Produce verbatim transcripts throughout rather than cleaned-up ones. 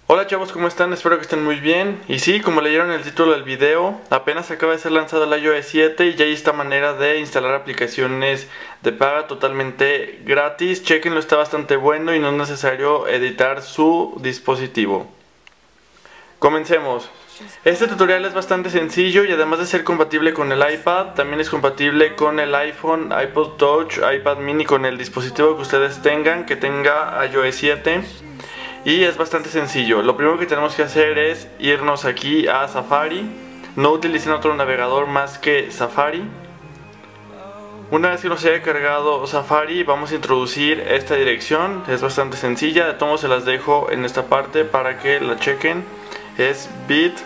Hola chavos, ¿cómo están? Espero que estén muy bien. Y sí, como leyeron en el título del video, apenas acaba de ser lanzado el iOS siete y ya hay esta manera de instalar aplicaciones de paga totalmente gratis. Chequenlo, está bastante bueno y no es necesario editar su dispositivo. Comencemos. Este tutorial es bastante sencillo y además de ser compatible con el iPad, también es compatible con el iPhone, iPod Touch, iPad mini, con el dispositivo que ustedes tengan, que tenga iOS siete. Y es bastante sencillo. Lo primero que tenemos que hacer es irnos aquí a Safari. No utilicen otro navegador más que Safari. Una vez que nos haya cargado Safari, vamos a introducir esta dirección. Es bastante sencilla, de todos se las dejo en esta parte para que la chequen. Es bit.ly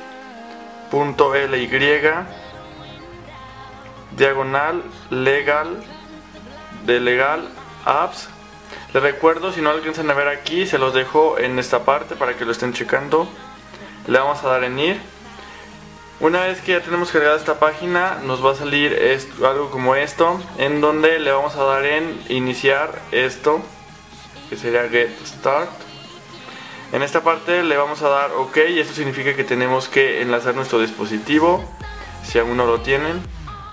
diagonal legal de legal apps. Les recuerdo, si no alcanzan a ver aquí, se los dejo en esta parte para que lo estén checando. Le vamos a dar en ir. Una vez que ya tenemos cargada esta página, nos va a salir esto, algo como esto, en donde le vamos a dar en iniciar esto, que sería Get Start. En esta parte le vamos a dar OK, y esto significa que tenemos que enlazar nuestro dispositivo, si aún no lo tienen.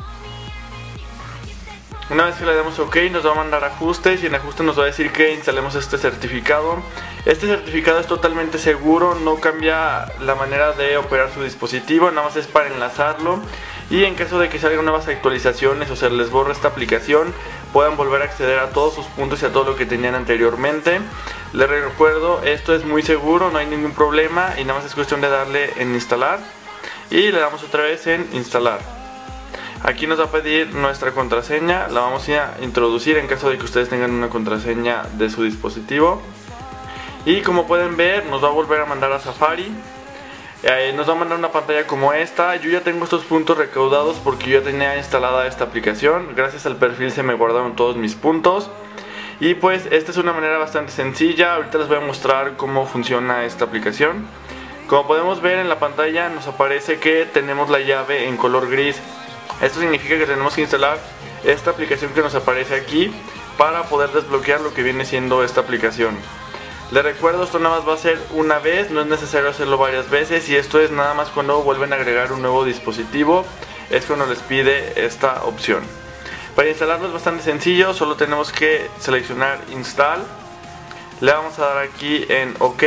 Una vez que le damos OK, nos va a mandar ajustes y en ajustes nos va a decir que instalemos este certificado. Este certificado es totalmente seguro, no cambia la manera de operar su dispositivo, nada más es para enlazarlo. Y en caso de que salgan nuevas actualizaciones o se les borre esta aplicación, puedan volver a acceder a todos sus puntos y a todo lo que tenían anteriormente. Les recuerdo, esto es muy seguro, no hay ningún problema y nada más es cuestión de darle en instalar. Y le damos otra vez en instalar. Aquí nos va a pedir nuestra contraseña, la vamos a introducir en caso de que ustedes tengan una contraseña de su dispositivo. Y como pueden ver, nos va a volver a mandar a Safari. Eh, nos va a mandar una pantalla como esta. Yo ya tengo estos puntos recaudados porque yo ya tenía instalada esta aplicación. Gracias al perfil se me guardaron todos mis puntos. Y pues esta es una manera bastante sencilla. Ahorita les voy a mostrar cómo funciona esta aplicación. Como podemos ver en la pantalla nos aparece que tenemos la llave en color gris. Esto significa que tenemos que instalar esta aplicación que nos aparece aquí para poder desbloquear lo que viene siendo esta aplicación. Les recuerdo, esto nada más va a ser una vez, no es necesario hacerlo varias veces, y esto es nada más cuando vuelven a agregar un nuevo dispositivo, es cuando les pide esta opción. Para instalarlo es bastante sencillo, solo tenemos que seleccionar Install, le vamos a dar aquí en OK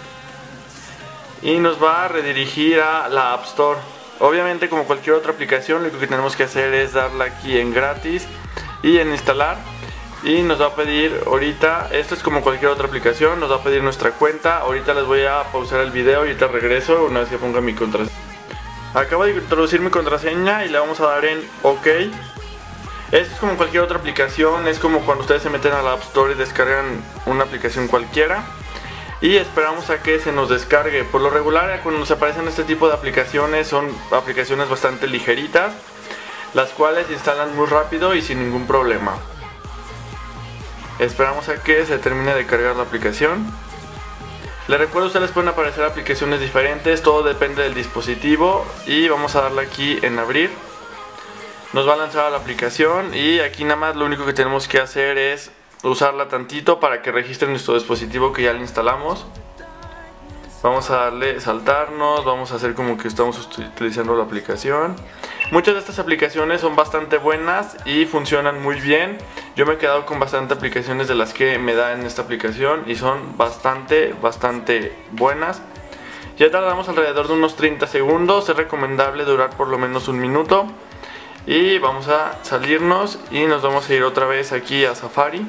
y nos va a redirigir a la App Store. Obviamente, como cualquier otra aplicación, lo único que tenemos que hacer es darle aquí en gratis y en instalar, y nos va a pedir ahorita, esto es como cualquier otra aplicación, nos va a pedir nuestra cuenta. Ahorita les voy a pausar el video y ahorita regreso una vez que ponga mi contraseña. Acabo de introducir mi contraseña y le vamos a dar en OK. Esto es como cualquier otra aplicación, es como cuando ustedes se meten a la App Store y descargan una aplicación cualquiera y esperamos a que se nos descargue. Por lo regular, cuando nos aparecen este tipo de aplicaciones, son aplicaciones bastante ligeritas, las cuales se instalan muy rápido y sin ningún problema. Esperamos a que se termine de cargar la aplicación. Les recuerdo, ustedes pueden aparecer aplicaciones diferentes, todo depende del dispositivo. Y vamos a darle aquí en abrir. Nos va a lanzar a la aplicación y aquí nada más lo único que tenemos que hacer es usarla tantito para que registre nuestro dispositivo que ya le instalamos. Vamos a darle saltarnos, vamos a hacer como que estamos utilizando la aplicación. Muchas de estas aplicaciones son bastante buenas y funcionan muy bien. Yo me he quedado con bastante aplicaciones de las que me da en esta aplicación y son bastante, bastante buenas. Ya tardamos alrededor de unos treinta segundos, es recomendable durar por lo menos un minuto. Y vamos a salirnos y nos vamos a ir otra vez aquí a Safari.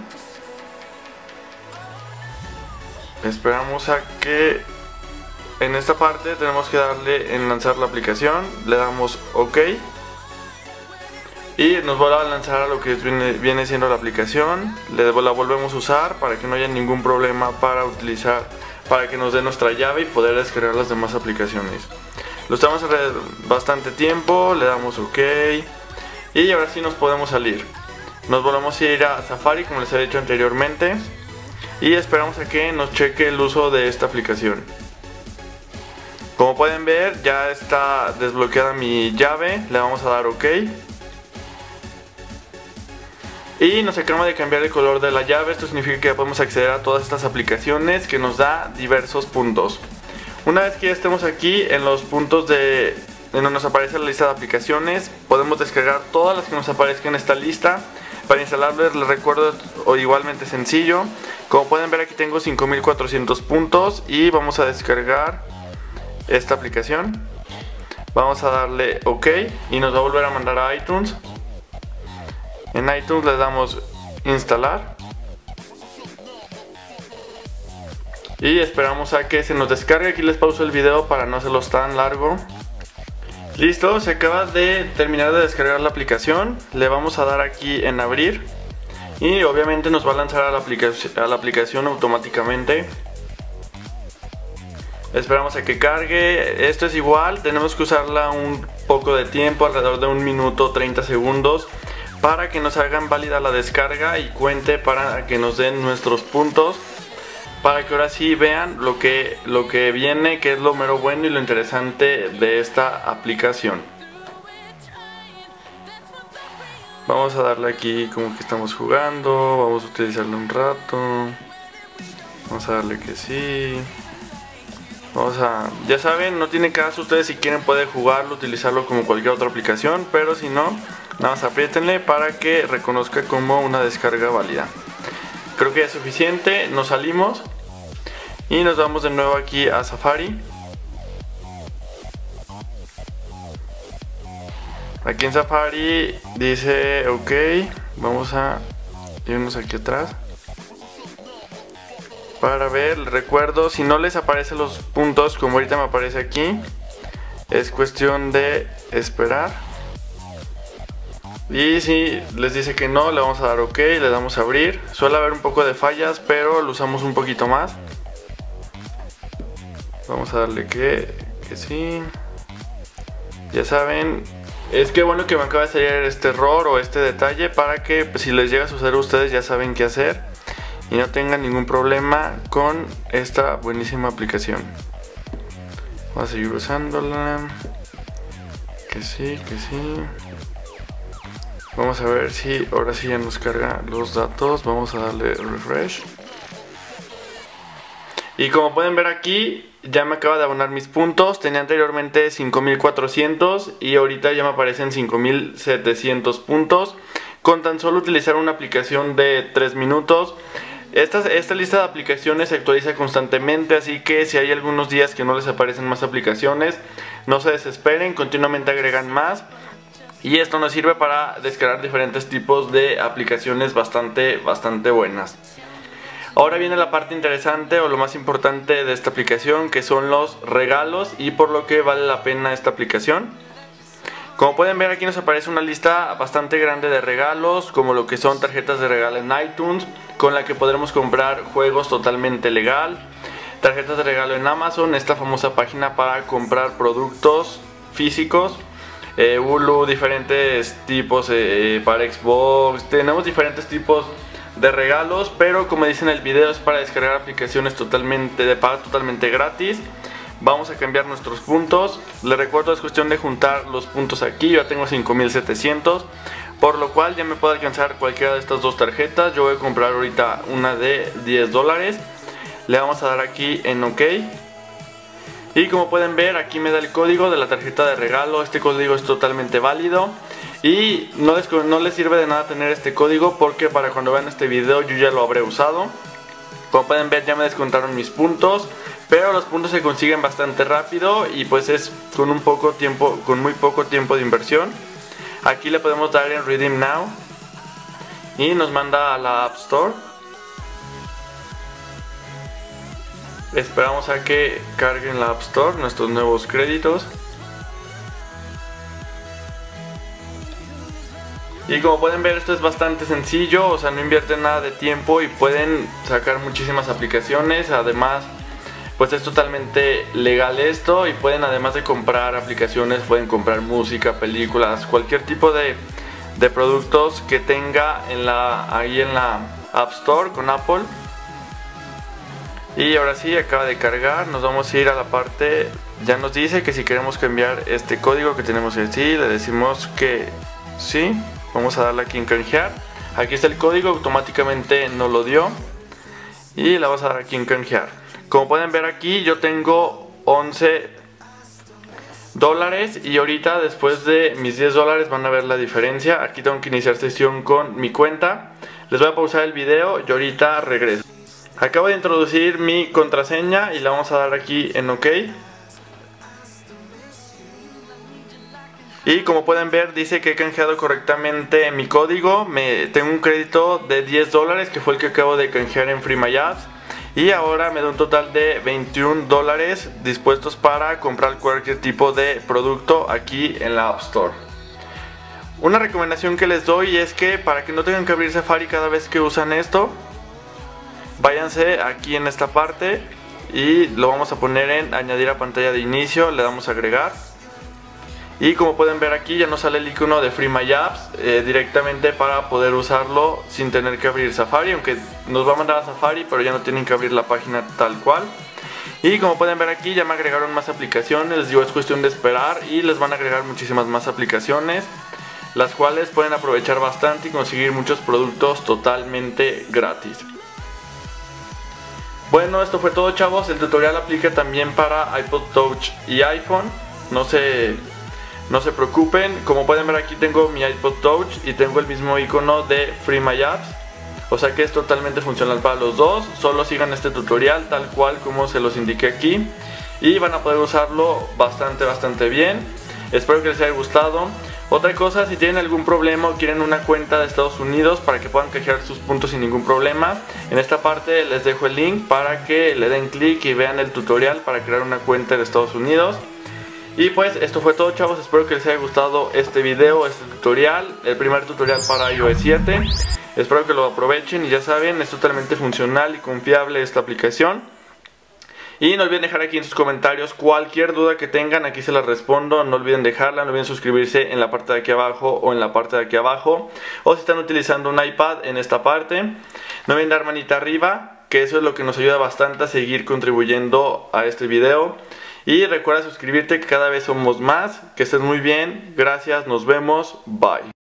Esperamos a que en esta parte tenemos que darle en lanzar la aplicación, le damos OK y nos va a lanzar a lo que viene, viene siendo la aplicación. Le la volvemos a usar para que no haya ningún problema para utilizar, para que nos dé nuestra llave y poder descargar las demás aplicaciones. Lo estamos haciendo bastante tiempo, le damos OK y ahora sí nos podemos salir. Nos volvemos a ir a Safari como les he dicho anteriormente y esperamos a que nos cheque el uso de esta aplicación. Como pueden ver, ya está desbloqueada mi llave, le vamos a dar OK. Y nos acaba de cambiar el color de la llave, esto significa que ya podemos acceder a todas estas aplicaciones que nos da diversos puntos. Una vez que ya estemos aquí en los puntos de en donde nos aparece la lista de aplicaciones, podemos descargar todas las que nos aparezcan en esta lista. Para instalarles, les recuerdo, o igualmente sencillo. Como pueden ver, aquí tengo cinco mil cuatrocientos puntos y vamos a descargar esta aplicación. Vamos a darle OK y nos va a volver a mandar a iTunes. En iTunes le damos instalar y esperamos a que se nos descargue. Aquí les pauso el video para no hacerlos tan largo. Listo, se acaba de terminar de descargar la aplicación. Le vamos a dar aquí en abrir y obviamente nos va a lanzar a la, aplica a la aplicación automáticamente. Esperamos a que cargue. Esto es igual, tenemos que usarla un poco de tiempo, alrededor de un minuto treinta segundos, para que nos hagan válida la descarga y cuente para que nos den nuestros puntos, para que ahora sí vean lo que, lo que viene, que es lo mero bueno y lo interesante de esta aplicación. Vamos a darle aquí como que estamos jugando, vamos a utilizarlo un rato, vamos a darle que sí. Vamos a, ya saben, no tiene caso, ustedes si quieren pueden jugarlo, utilizarlo como cualquier otra aplicación, pero si no, nada más apriétenle para que reconozca como una descarga válida. Creo que ya es suficiente, nos salimos y nos vamos de nuevo aquí a Safari. Aquí en Safari dice OK, vamos a irnos aquí atrás. Para ver, les recuerdo, si no les aparecen los puntos como ahorita me aparece aquí, es cuestión de esperar. Y si les dice que no, le vamos a dar OK, le damos a abrir. Suele haber un poco de fallas, pero lo usamos un poquito más. Vamos a darle que, que sí. Ya saben, es que bueno que me acaba de salir este error o este detalle, para que pues, si les llega a suceder a ustedes ya saben qué hacer y no tengan ningún problema con esta buenísima aplicación. Vamos a seguir usándola. Que sí, que sí. Vamos a ver si ahora sí ya nos carga los datos. Vamos a darle refresh. Y como pueden ver aquí, ya me acaba de abonar mis puntos. Tenía anteriormente cinco mil cuatrocientos y ahorita ya me aparecen cinco mil setecientos puntos, con tan solo utilizar una aplicación de tres minutos. Esta, esta lista de aplicaciones se actualiza constantemente, así que si hay algunos días que no les aparecen más aplicaciones, no se desesperen, continuamente agregan más. Y esto nos sirve para descargar diferentes tipos de aplicaciones bastante, bastante buenas. Ahora viene la parte interesante o lo más importante de esta aplicación, que son los regalos y por lo que vale la pena esta aplicación. Como pueden ver, aquí nos aparece una lista bastante grande de regalos, como lo que son tarjetas de regalo en iTunes, con la que podremos comprar juegos totalmente legal. Tarjetas de regalo en Amazon, esta famosa página para comprar productos físicos. Eh, Hulu, diferentes tipos eh, para Xbox, tenemos diferentes tipos de regalos, pero como dice en el video es para descargar aplicaciones totalmente de pago, totalmente gratis. Vamos a cambiar nuestros puntos. Les recuerdo, es cuestión de juntar los puntos aquí. Yo ya tengo cinco mil setecientos, por lo cual ya me puedo alcanzar cualquiera de estas dos tarjetas. Yo voy a comprar ahorita una de diez dólares. Le vamos a dar aquí en OK. Y como pueden ver, aquí me da el código de la tarjeta de regalo. Este código es totalmente válido y no les, no les sirve de nada tener este código, porque para cuando vean este video yo ya lo habré usado. Como pueden ver, ya me descontaron mis puntos, pero los puntos se consiguen bastante rápido y pues es con un poco tiempo, con muy poco tiempo de inversión. Aquí le podemos dar en Redeem Now y nos manda a la App Store. Esperamos a que cargue en la App Store nuestros nuevos créditos. Y como pueden ver, esto es bastante sencillo, o sea, no invierten nada de tiempo y pueden sacar muchísimas aplicaciones. Además, pues es totalmente legal esto y pueden, además de comprar aplicaciones, pueden comprar música, películas, cualquier tipo de, de productos que tenga en la, ahí en la App Store con Apple. Y ahora sí, acaba de cargar, nos vamos a ir a la parte, ya nos dice que si queremos cambiar este código que tenemos que decir, le decimos que sí. Vamos a darle aquí en canjear. Aquí está el código, automáticamente nos lo dio. Y le vamos a dar aquí en canjear. Como pueden ver aquí, yo tengo once dólares, y ahorita después de mis diez dólares van a ver la diferencia. Aquí tengo que iniciar sesión con mi cuenta. Les voy a pausar el video y ahorita regreso. Acabo de introducir mi contraseña y la vamos a dar aquí en OK. Y como pueden ver, dice que he canjeado correctamente mi código. Me, tengo un crédito de diez dólares, que fue el que acabo de canjear en FreeMyApps. Y ahora me da un total de veintiún dólares dispuestos para comprar cualquier tipo de producto aquí en la App Store. Una recomendación que les doy es que para que no tengan que abrir Safari cada vez que usan esto, váyanse aquí en esta parte y lo vamos a poner en añadir a pantalla de inicio. Le damos a agregar. Y como pueden ver aquí ya nos sale el icono de FreeMyApps eh, directamente para poder usarlo sin tener que abrir Safari, aunque nos va a mandar a Safari, pero ya no tienen que abrir la página tal cual. Y como pueden ver aquí ya me agregaron más aplicaciones. Les digo, es cuestión de esperar y les van a agregar muchísimas más aplicaciones, las cuales pueden aprovechar bastante y conseguir muchos productos totalmente gratis. Bueno, esto fue todo, chavos. El tutorial aplica también para iPod Touch y iPhone. No se... No se preocupen, como pueden ver aquí tengo mi iPod Touch y tengo el mismo icono de FreeMyApps, o sea que es totalmente funcional para los dos. Solo sigan este tutorial tal cual como se los indiqué aquí y van a poder usarlo bastante bastante bien. Espero que les haya gustado. Otra cosa, si tienen algún problema o quieren una cuenta de Estados Unidos para que puedan canjear sus puntos sin ningún problema, en esta parte les dejo el link para que le den clic y vean el tutorial para crear una cuenta de Estados Unidos. Y pues esto fue todo, chavos. Espero que les haya gustado este video, este tutorial, el primer tutorial para i O S siete. Espero que lo aprovechen y ya saben, es totalmente funcional y confiable esta aplicación. Y no olviden dejar aquí en sus comentarios cualquier duda que tengan, aquí se las respondo. No olviden dejarla, no olviden suscribirse en la parte de aquí abajo o en la parte de aquí abajo. O si están utilizando un iPad, en esta parte. No olviden dar manita arriba, que eso es lo que nos ayuda bastante a seguir contribuyendo a este video. Y recuerda suscribirte, que cada vez somos más. Que estés muy bien, gracias, nos vemos, bye.